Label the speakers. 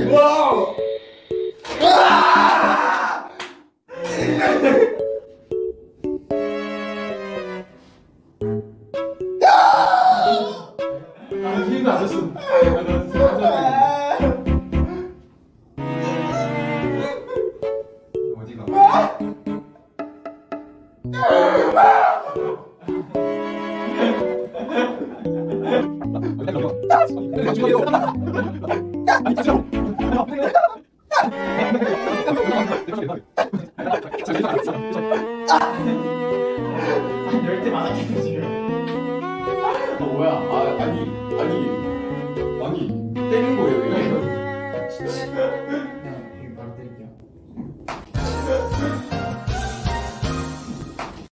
Speaker 1: 와우.
Speaker 2: 힘도 안 됐어. 어디가?
Speaker 1: 열대 많았겠어 지금.
Speaker 2: 뭐야? 아니 때린 거예요 이거?